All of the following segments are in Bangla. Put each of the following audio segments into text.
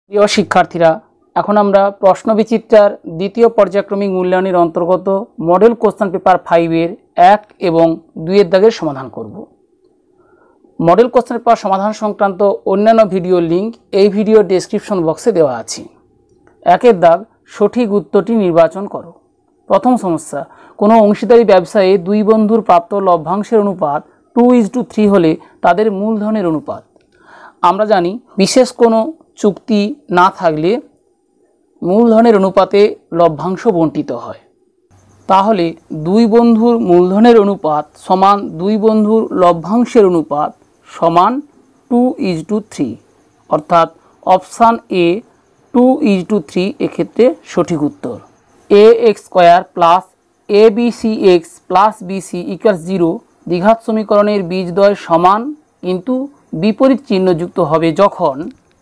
প্রিয় শিক্ষার্থীরা, এখন আমরা প্রশ্নবিচিত্রার দ্বিতীয় পর্যায়ক্রমিক মূল্যায়নের অন্তর্গত মডেল কোশ্চেন পেপার 5 এর 1 এবং 2 এর দাগের সমাধান করব। মডেল কোশ্চেন পেপার সমাধান সংক্রান্ত অন্যান্য ভিডিওর লিঙ্ক এই ভিডিও ডেসক্রিপশন বক্সে দেওয়া আছে। 1 এর দাগ, সঠিক উত্তরটি নির্বাচন করো। প্রথম সমস্যা, কোনো অংশীদারি ব্যবসায়ে দুই বন্ধুর প্রাপ্ত লভ্যাংশের অনুপাত 2:3 হলে তাদের মূলধনের অনুপাত। আমরা জানি বিশেষ কোনো চুক্তি না থাকলে মূলধনের অনুপাতে লভ্যাংশ বণ্টিত হয়। তাহলে দুই বন্ধুর মূলধনের অনুপাত সমান দুই বন্ধুর লভ্যাংশের অনুপাত সমান 2:3, অর্থাৎ অপশান এ 2:3 এক্ষেত্রে সঠিক উত্তর। ax² plus abcx plus bc equals 0 দ্বিঘাত সমীকরণের বীজদ্বয় সমান কিন্তু বিপরীত চিহ্নযুক্ত হবে যখন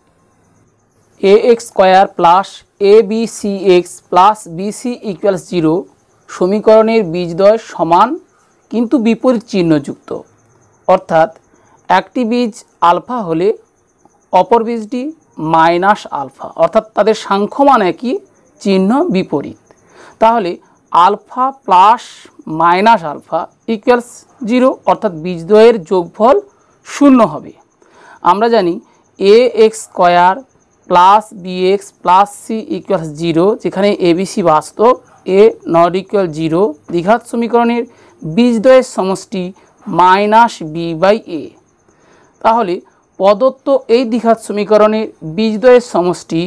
ax² plus abcx plus bc equals 0 সমীকরণের বীজদ্বয় সমান কিন্তু বিপরীত চিহ্নযুক্ত, অর্থাৎ একটি বীজ আলফা হলে অপর বীজটি মাইনাস আলফা, অর্থাৎ তাদের সাংখ্যমান একই, চিহ্ন বিপরীত। তাহলে alpha plus minus alpha equals 0, অর্থাৎ বীজদ্বয়ের যোগফল 0 হবে। আমরা জানি ax² plus bx plus c equals 0, যেখানে abc বাস্তব, a নট ইকুয়াল 0, দ্বিঘাত সমীকরণের বীজদ্বয়ের সমষ্টি মাইনাস b/a। তাহলে প্রদত্ত এই দ্বিঘাত সমীকরণের বীজদ্বয়ের সমষ্টি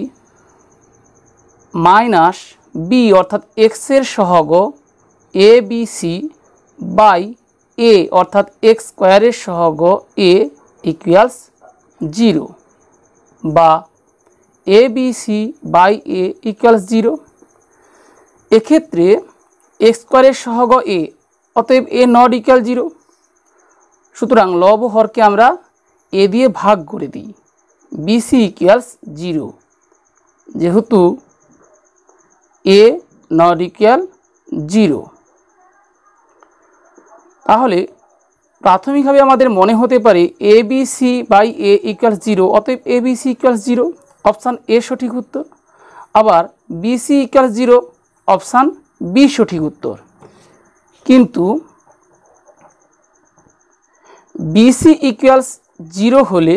মাইনাস b, অর্থাৎ x এর সহগ abc বাই a, অর্থাৎ x² এর সহগ a ইকুয়ালস 0, বা abc বাই a ইকুয়ালস 0। এক্ষেত্রে x² এর সহগ a, অতএব a নট ইকুয়াল 0। সুতরাং লব ও হরকে আমরা a দিয়ে ভাগ করে দিই, bc ইকুয়ালস 0, যেহেতু a নট ইকুয়াল 0। তাহলে প্রাথমিকভাবে আমাদের মনে হতে পারে abc বাই a ইকুয়ালস 0, অতএব abc ইকুয়ালস 0, অপশান এ সঠিক উত্তর। আবার bc ইকুয়ালস 0, অপশান বি সঠিক উত্তর। কিন্তু bc ইকুয়ালস 0 হলে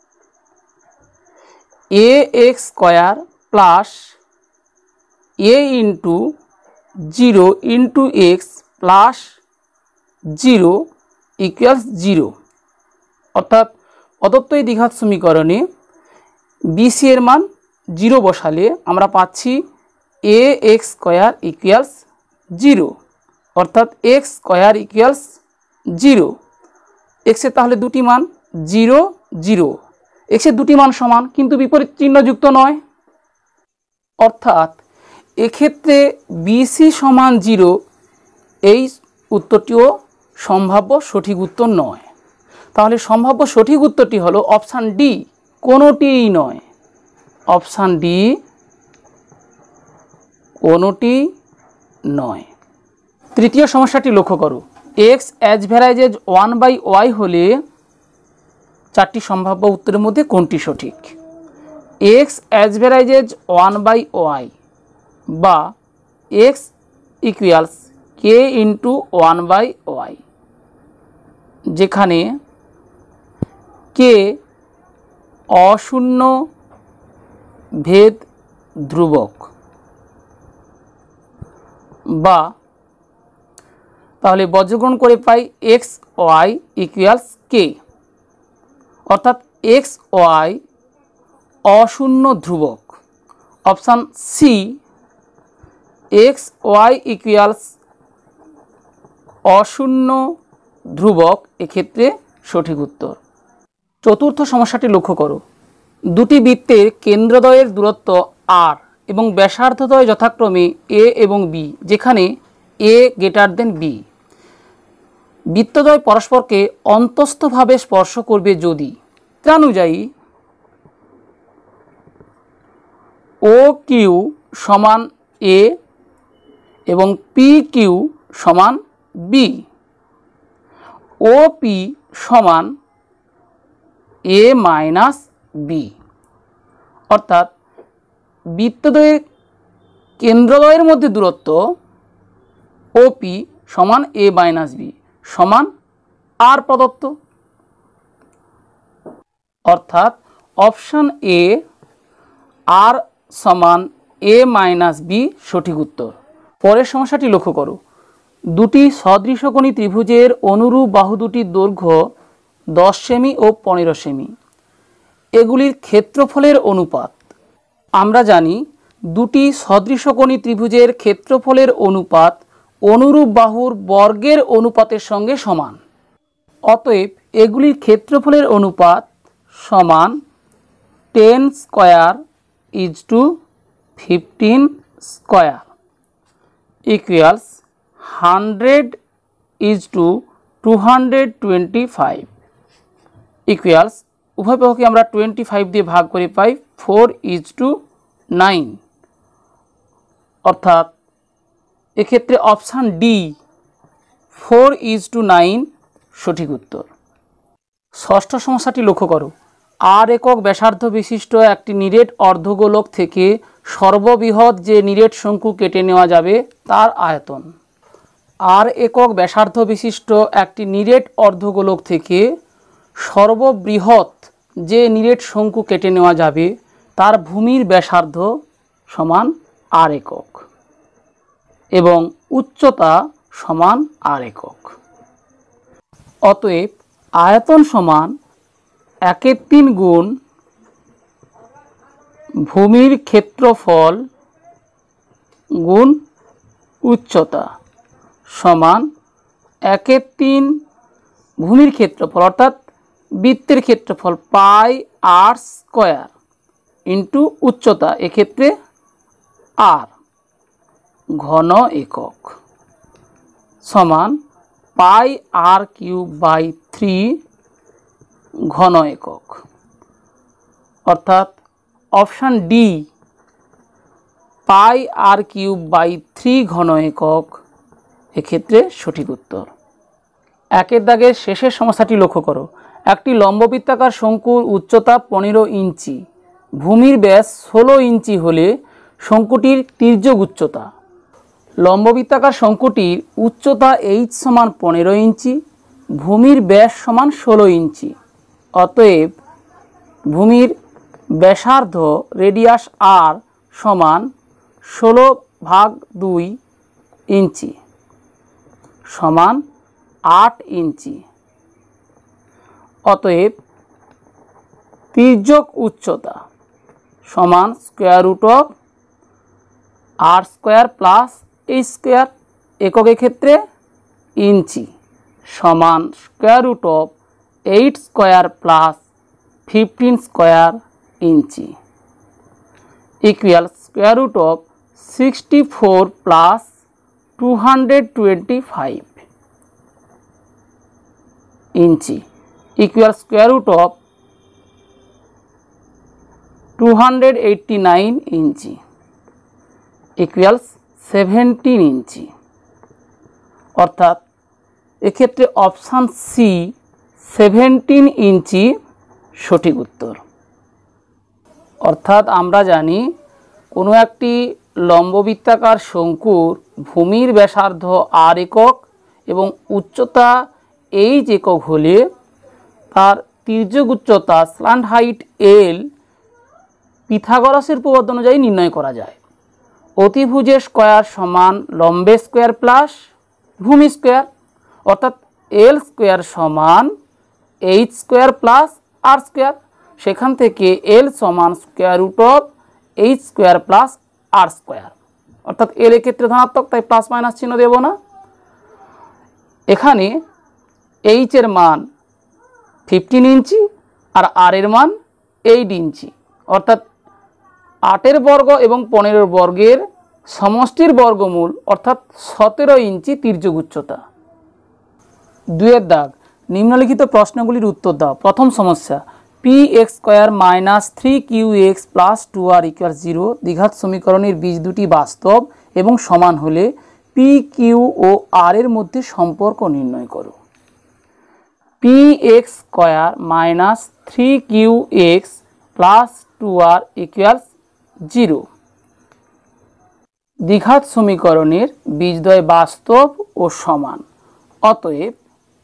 ax² plus a into 0 into x plus 0 equals 0, অর্থাৎ প্রদত্ত এই দ্বিঘাত সমীকরণে bc এর মান 0 বসালে আমরা পাচ্ছি ax² ইকুয়ালস 0, অর্থাৎ x² ইকুয়ালস 0। x এর তাহলে দুটি মান 0, 0, x এর দুটি মান সমান কিন্তু বিপরীত চিহ্নযুক্ত নয়, অর্থাৎ এক্ষেত্রে bc সমান 0 এই উত্তরটিও সম্ভাব্য সঠিক উত্তর নয়। তাহলে সম্ভাব্য সঠিক উত্তরটি হলো অপশান ডি, কোনোটিই নয়। অপশান ডি, কোনোটি নয়। তৃতীয় সমস্যাটি লক্ষ্য করো, x অ্যাভারেজেজ 1/y হলে চারটি সম্ভাব্য উত্তরের মধ্যে কোনটি সঠিক? x অ্যাভারেজেজ 1/y বা x equals k into 1/y, যেখানে k অশূন্য ভেদ ধ্রুবক, বা তাহলে বজ্রগ্রহণ করে পাই xy ইকুয়ালস k, অর্থাৎ xy অশূন্য ধ্রুবক। অপশান সি xy ইকুয়ালস অশূন্য ধ্রুবক এক্ষেত্রে সঠিক উত্তর। চতুর্থ সমস্যাটি লক্ষ্য করো, দুটি বৃত্তের কেন্দ্রদ্বয়ের দূরত্ব r এবং ব্যাসার্ধদ্বয় যথাক্রমে a এবং b, যেখানে a গ্রেটার দেন b। বৃত্তদ্বয় পরস্পরকে অন্তস্থভাবে স্পর্শ করবে যদি অনুযায়ী OQ সমান a এবং PQ সমান b, OP সমান a মাইনাস b, অর্থাৎ বৃত্তদ্বয়ের কেন্দ্রদ্বয়ের মধ্যে দূরত্ব ওপি সমান এ মাইনাস বি সমান আর প্রদত্ত, অর্থাৎ অপশান এ আর সমান এ মাইনাস বি সঠিক উত্তর। পরের সমস্যাটি লক্ষ্য করো। দুটি সদৃশকোণী ত্রিভুজের অনুরূপ বাহু দুটির দৈর্ঘ্য 10 সেমি ও 15 সেমি, এগুলির ক্ষেত্রফলের অনুপাত। আমরা জানি দুটি সদৃশকোণী ত্রিভুজের ক্ষেত্রফলের অনুপাত অনুরূপ বাহুর বর্গের অনুপাতের সঙ্গে সমান। অতএব এগুলির ক্ষেত্রফলের অনুপাত সমান 10 square is to 15 square equals 100 is to 225 equals উভয় পক্ষকে আমরা 25 দিয়ে ভাগ করে পাই 4 ইজ টু 9, অর্থাৎ এক্ষেত্রে অপশান ডি 4 ইজ টু 9 সঠিক উত্তর। ষষ্ঠ সমস্যাটি লক্ষ্য করো। আর একক ব্যাসার্ধ বিশিষ্ট একটি নিরেট অর্ধগোলক থেকে সর্ববৃহৎ যে নিরেট শঙ্কু কেটে নেওয়া যাবে তার আয়তন। আর একক ব্যাসার্ধ বিশিষ্ট একটি নিরেট অর্ধগোলক থেকে সর্ববৃহৎ যে নিরেট শঙ্কু কেটে নেওয়া যাবে তার ভূমির ব্যাসার্ধ সমান আর একক এবং উচ্চতা সমান আর একক। অতএব আয়তন সমান 1/3 গুণ ভূমির ক্ষেত্রফল গুণ উচ্চতা সমান 1/3 ভূমির ক্ষেত্রফল অর্থাৎ বৃত্তের ক্ষেত্রফল পাই আর স্কয়ার ইন্টু উচ্চতা, এক্ষেত্রে আর ঘন একক সমান পাই আর কিউব বাই 3 ঘন একক, অর্থাৎ option D pi R cube by 3 ঘন একক এক্ষেত্রে সঠিক উত্তর। একের দাগের শেষের সমস্যাটি লক্ষ্য করো। একটি লম্ববৃত্তাকার শঙ্কুর উচ্চতা 15 ইঞ্চি, ভূমির ব্যাস 16 ইঞ্চি হলে শঙ্কুটির তির্যক উচ্চতা। লম্ববৃত্তাকার শঙ্কুটির উচ্চতা এইচ সমান 15 ইঞ্চি, ভূমির ব্যাস সমান 16 ইঞ্চি। অতএব ভূমির ব্যাসার্ধ রেডিয়াস আর সমান 16/2 ইঞ্চি সমান 8 ইঞ্চি। অতএব তির্যক উচ্চতা সমান square root of R square plus H square, এককের ক্ষেত্রে ইঞ্চি সমান square root of 8 square plus 15 square inch equal square root of 64 plus 225 inch equal square root of 289 inch equals 17 inch, অর্থাৎ এক্ষেত্রে অপশান সি 17 ইঞ্চি সঠিক উত্তর। অর্থাৎ আমরা জানি কোনো একটি লম্ববৃত্তাকার শঙ্কুর ভূমির ব্যাসার্ধ আর একক এবং উচ্চতা এইচ একক হলে তার তির্যক উচ্চতা স্ল্যান্ট হাইট এল পিথাগোরাসের উপপাদ্য অনুযায়ী নির্ণয় করা যায়। অতিভুজের স্কয়ার সমান লম্বের স্কয়ার প্লাস ভূমি স্কয়ার, অর্থাৎ এল স্কয়ার সমান H square plus R square. সেখান থেকে এল সমান square root of H square plus R square, অর্থাৎ এল এর ক্ষেত্রে ধনাত্মক তাই প্লাস মাইনাস চিহ্ন দেব না। এখানে এইচ এর মান 15 ইঞ্চি আর আর এর মান 8 ইঞ্চি, অর্থাৎ 8 বর্গ এবং 15 বর্গের সমষ্টির বর্গমূল অর্থাৎ 17 ইঞ্চি তির্যক উচ্চতা। 2 দাগ নিম্নলিখিত প্রশ্নগুলির উত্তর দাও। প্রথম সমস্যা, P X square minus 3qx plus 2r equal 0 দ্বিঘাত সমীকরণের বীজ দুটি বাস্তব এবং সমান হলে পি কিউ ও আর এর মধ্যে সম্পর্ক নির্ণয় করো। P X square minus 3qx plus 2r equal 0 দ্বিঘাত সমীকরণের বীজদ্বয় বাস্তব ও সমান, অতএব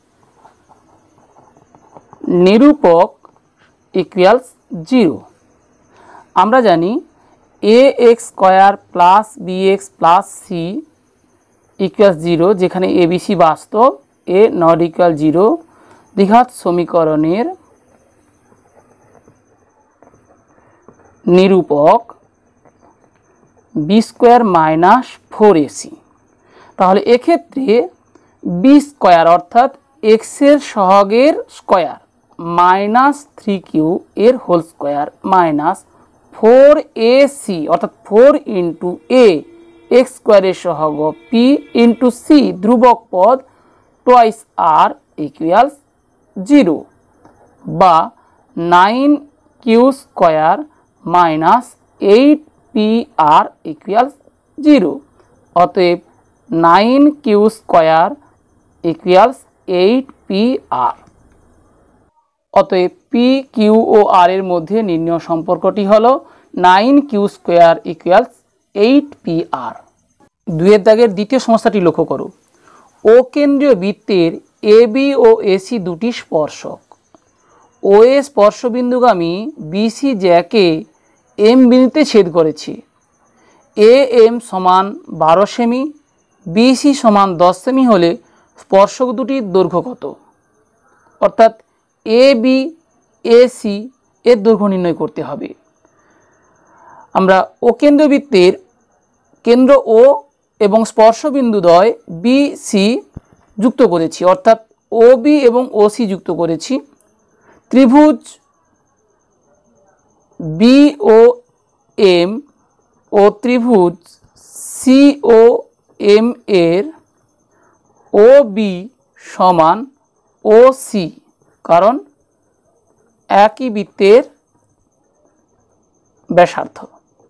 নিরূপক ইকুয়ালস 0। আমরা জানি ax square plus bx plus c equals 0, যেখানে abc বাস্তব, a নট ইকুয়াল 0। দ্বিঘাত সমীকরণের নিরূপক b স্কয়ার মাইনাস 4ac। তাহলে এক্ষেত্রে b স্কয়ার অর্থাৎ x এর সহগের স্কয়ার মাইনাস 3q এর হোল স্কয়ার মাইনাস 4ac অর্থাৎ 4 ইন্টু a x স্কয়ারের সহগ p ইন্টু c ধ্রুবক পদ টোয়াইস r ইকুয়ালস 0, বা 9q square minus 8pr equals 0। অতএব 9q স্কয়ার ইকুয়ালস 8pr। অতএব p q ও r এর মধ্যে নির্ণয় সম্পর্কটি হলো 9q স্কয়ার ইকুয়ালস 8pr। 2 এর দাগের দ্বিতীয় সমস্যাটি লক্ষ্য করো। ও কেন্দ্রীয় বৃত্তের ab ও ac দুটি স্পর্শক। OA স্পর্শবিন্দুগামী BC জ্যাকে m বিন্দুতে ছেদ করেছে। AM সমান 12 সেমি, BC সমান 10 সেমি হলে স্পর্শক দুটির দৈর্ঘ্য কত? অর্থাৎ AB AC এর দৈর্ঘ্য নির্ণয় করতে হবে। আমরা ও কেন্দ্রীয় বৃত্তের কেন্দ্র O এবং স্পর্শবিন্দুদ্বয় BC যুক্ত করেছি, অর্থাৎ OB এবং OC যুক্ত করেছি। ত্রিভুজ BOM ও ত্রিভুজ COM এর OB সমান OC, কারণ একই বৃত্তের ব্যাসার্ধ।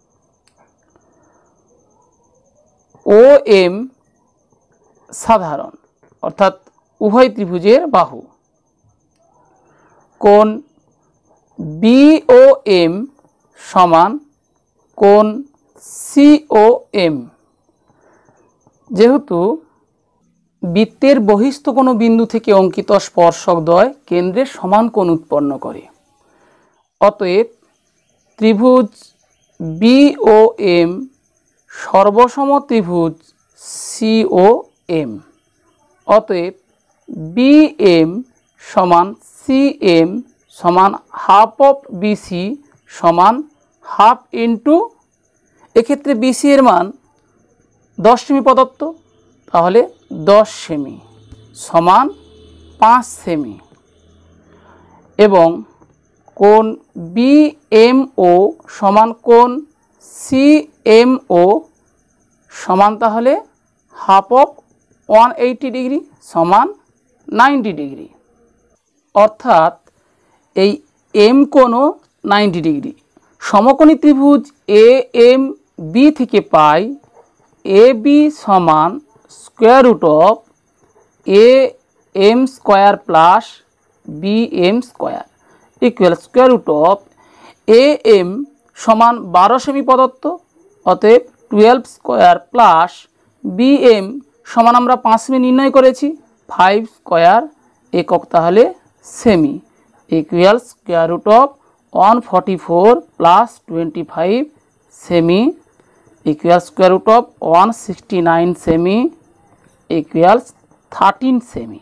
OM সাধারণ অর্থাৎ উভয় ত্রিভুজের বাহু। কোণ BOM সমান কোণ COM। যেহেতু বৃত্তের বহিস্থ কোনো বিন্দু থেকে অঙ্কিত স্পর্শকদ্বয় কেন্দ্রের সমান কোণ উৎপন্ন করে, অতএব ত্রিভুজ BOM সর্বসম ত্রিভুজ COM। অতএব BM সমান CM সমান হাফ অফ BC সমান হাফ ইন্টু, এক্ষেত্রে BC এর মান 10 সেমি প্রদত্ত, তাহলে 10 সেমি সমান 5 সেমি, এবং কোণ BMO সমান কোণ CMO সমান তাহলে হাফ অফ 180 ডিগ্রি সমান 90 ডিগ্রি। অর্থাৎ এই M কোণও 90 ডিগ্রি। সমকোণী ত্রিভুজ AMB থেকে পাই AB সমান square root of AM square plus BM square equal square root of AM সমান 12 সেমি প্রদত্ত, অতএব 12 স্কোয়ার প্লাস BM সমান আমরা 5 সেমি নির্ণয় করেছি, 5 স্কোয়ার একক তাহলে সেমি equal square root of 144 plus 25 সেমি ইকুয়াল স্কোয়ার রুট অফ 169 সেমি ইকুয়াল 13 সেমি।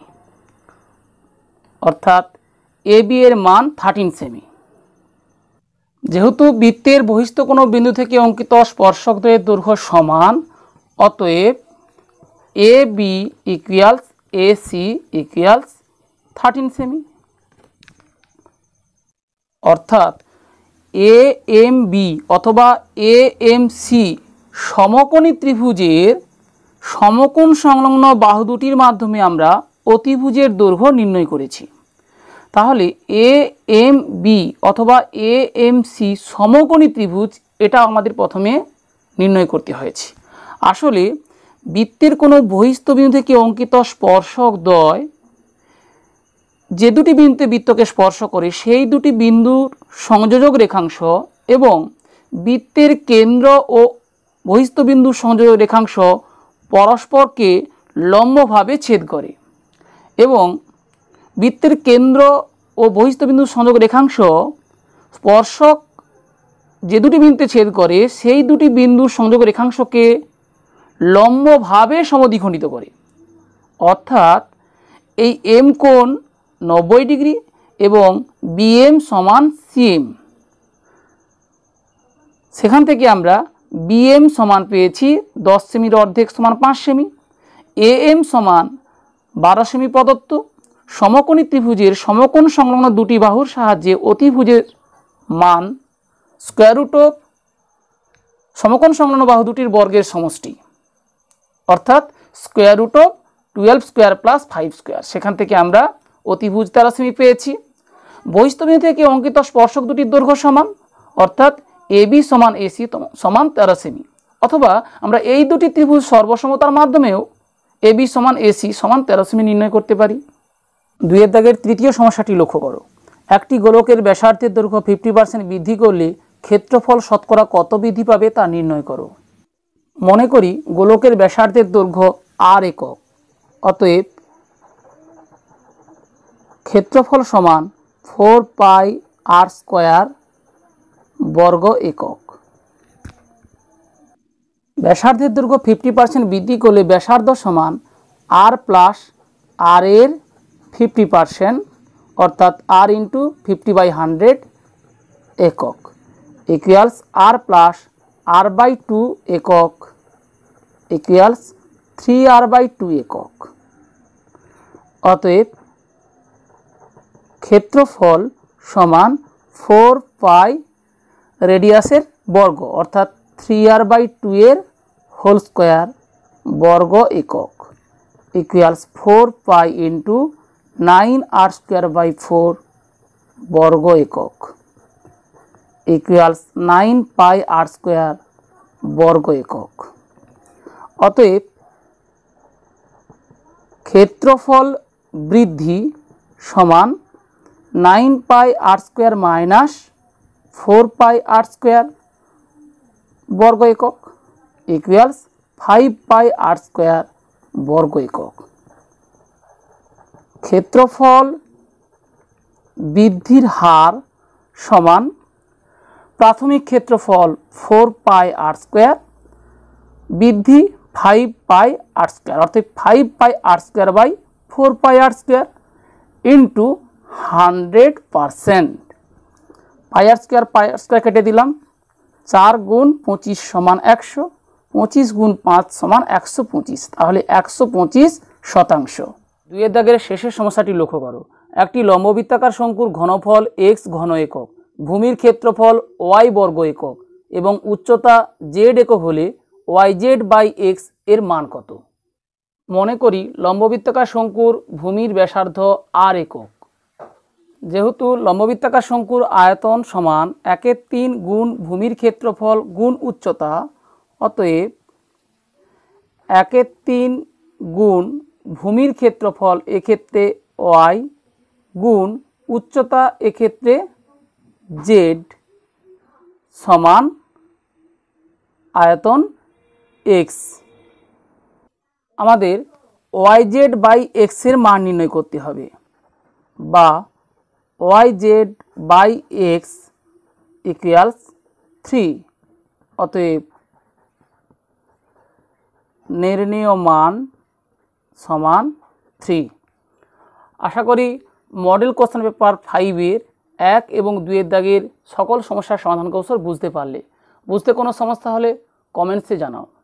অর্থাৎ AB এর মান 13 সেমি। যেহেতু বৃত্তের বহিস্থ কোনো বিন্দু থেকে অঙ্কিত স্পর্শকদ্বয়ের দৈর্ঘ্য সমান, অতএব AB ইকুয়ালস AC ইকুয়ালস 13 সেমি। অর্থাৎ AMB অথবা AMC সমকোণী ত্রিভুজের সমকোণ সংলগ্ন বাহু দুটির মাধ্যমে আমরা অতিভুজের দৈর্ঘ্য নির্ণয় করেছি। তাহলে AMB অথবা AMC সমকোণী ত্রিভুজ, এটা আমাদের প্রথমে নির্ণয় করতে হয়েছে। আসলে বৃত্তের কোনো বহিস্থ বিন্দু থেকে অঙ্কিত স্পর্শকদ্বয় যে দুটি বিন্দুতে বৃত্তকে স্পর্শ করে সেই দুটি বিন্দুর সংযোজক রেখাংশ এবং বৃত্তের কেন্দ্র ও বহিস্থ বিন্দু সংযোগী রেখাংশ পরস্পরকে লম্বভাবে ছেদ করে এবং বৃত্তের কেন্দ্র ও বহিস্থ বিন্দু সংযোগ রেখাংশ স্পর্শক যে দুটি বিন্দুতে ছেদ করে সেই দুটি বিন্দুর সংযোগ রেখাংশকে লম্বভাবে সমদ্বিখণ্ডিত করে। অর্থাৎ এই এম কোণ 90 ডিগ্রি এবং বিএম সমান সিএম। সেখান থেকে আমরা বিএম সমান পেয়েছি 10 সেমির অর্ধেক সমান 5 সেমি, এএম সমান 12 সেমি প্রদত্ত। সমকোণী ত্রিভুজের সমকোণ সংলগ্ন দুটি বাহুর সাহায্যে অতিভুজের মান স্কোয়ার রুট অফ সমকোণ সংলগ্ন বাহু দুটির বর্গের সমষ্টি, অর্থাৎ square root of 12 square plus 5 square. সেখান থেকে আমরা অতিভুজ 13 সেমি পেয়েছি। বহিস্থ বিন্দু থেকে অঙ্কিত স্পর্শক দুটির দৈর্ঘ্য সমান, অর্থাৎ এবি সমান এসি সমান 13 সেমি। অথবা আমরা এই দুটি ত্রিভুজ সর্বসমতার মাধ্যমেও এবি সমান এসি সমান 13 সেমি নির্ণয় করতে পারি। 2 দাগের তৃতীয় সমস্যাটি লক্ষ্য করো। একটি গোলকের ব্যাসার্ধের দৈর্ঘ্য 50% বৃদ্ধি করলে ক্ষেত্রফল শতকরা কত বৃদ্ধি পাবে তা নির্ণয় করো। মনে করি গোলকের ব্যাসার্ধের দৈর্ঘ্য r একক, অতএব ক্ষেত্রফল সমান 4 পাই r স্কোয়ার বর্গ একক। ব্যাসার্ধের দৈর্ঘ্য 50% বৃদ্ধি করলে ব্যাসার্ধ সমান r প্লাস r এর 50%, অর্থাৎ r ইন্টু 50/100 একক ইকুয়ালস r প্লাস r/2 একক ইকুয়ালস 3r/2 একক। অতএব ক্ষেত্রফল সমান 4 পাই রেডিয়াসের বর্গ, অর্থাৎ 3r/2 এর হোল স্কোয়ার বর্গ একক ইকুয়ালস 4 পাই ইন্টু 9r²/4 বর্গ একক ইকুয়ালস 9 পাই r² বর্গ একক। অতএব ক্ষেত্রফল বৃদ্ধি সমান 9 পাই r² মাইনাস 4 পাই r² বর্গ একক ইকুয়ালস 5 পাই r² বর্গ একক। ক্ষেত্রফল বৃদ্ধির হার সমান প্রাথমিক ক্ষেত্রফল 4 পাই r² বৃদ্ধি 5 পাই r² অর্থাৎ 5 পাই r² / 4 পাই r² ইন্টু 100%। পাই r² কেটে দিলাম, 4 গুণ 25 সমান 100, 25 গুণ 5 সমান 125, তাহলে 125%। 2 দাগের শেষের সমস্যাটি লক্ষ্য করো। একটি লম্ববৃত্তাকার শঙ্কুর ঘনফল x ঘন একক, ভূমির ক্ষেত্রফল y বর্গ একক এবং উচ্চতা z একক হলে yz/x এর মান কত? মনে করি লম্ববৃত্তাকার শঙ্কুর ভূমির ব্যাসার্ধ r একক। যেহেতু লম্ববৃত্তাকার শঙ্কুর আয়তন সমান 1/3 গুণ ভূমির ক্ষেত্রফল গুণ উচ্চতা, অতএব 1/3 গুণ ভূমির ক্ষেত্রফল এক্ষেত্রে y গুণ উচ্চতা এক্ষেত্রে z সমান আয়তন x। আমাদের yz/x এর মান নির্ণয় করতে হবে, বা yz/x ইকুয়ালস 3। অতএব নির্ণেয় মান সমান 3। আশা করি মডেল কোশ্চেন পেপার 5-এর 1 এবং 2 দাগের সকল সমস্যার সমাধান কৌশল বুঝতে পারলে। বুঝতে কোনো সমস্যা হলে কমেন্টসে জানাও।